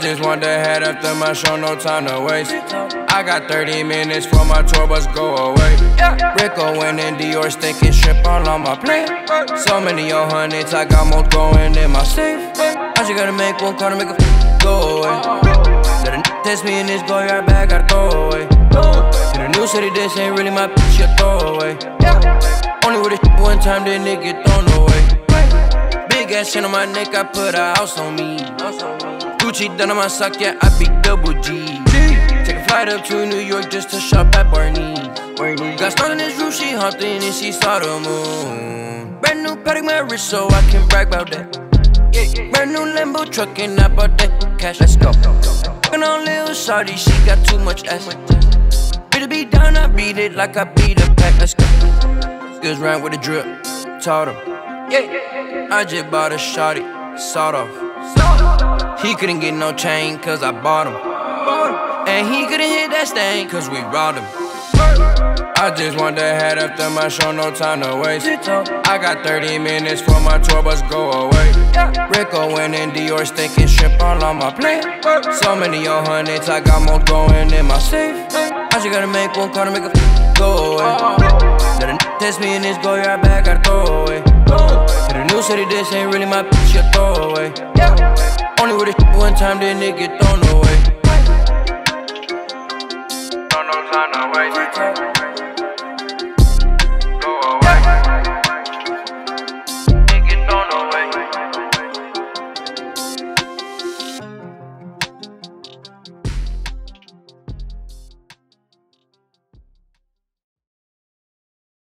just want the head after my show, no time to waste. I got 30 minutes for my tour bus, go away. Rico and Dior stinking shrimp all on my plate. So many old hundreds, I got more going in my safe. I just gotta make one call to make a go away. Let a test me in this go yard bag, gotta throw away. In a new city, this ain't really my bitch, you throw away. Only with a one time, then it get thrown away. Big ass chain on my neck, I put a house on me. Gucci down on my sock, yeah, I be double G. Take a flight up to New York just to shop at Barney's. Got started in this roof, she hopped in and she saw the moon. Brand new Patek, my wrist, so I can brag about that. Brand new Lambo truck and I bought that cash. Let's go. Fucking on Lil Shawty, she got too much ass. Beat it, beat down, I beat it like I beat a pack. Let's go. Skills ran with a drip, taught him. I just bought a shawty, sawed off. He couldn't get no chain cause I bought him. And he couldn't hit that stain cause we robbed him. I just want the head after my show, no time to waste. I got 30 minutes for my tour bus, go away. Rico and Dior stinking shrimp all on my plate. So many old hundreds, I got more going in my safe. I just gotta make one call to make a go away. Let a test me in this go yard bag, gotta throw away. In a new city, this ain't really my bitch, you throw away. Only with a one time, then it get thrown away. No time to waste.